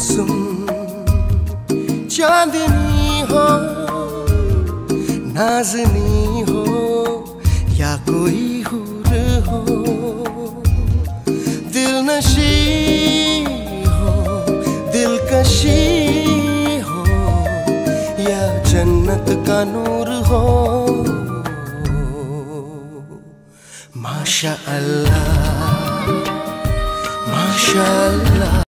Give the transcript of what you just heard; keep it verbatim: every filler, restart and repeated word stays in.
कुसुम चांदनी हो, नाज़नी हो या कोई हूर हो, दिलनशी हो, दिलकशी हो या जन्नत का नूर हो। माशा अल्लाह, माशा अल्लाह।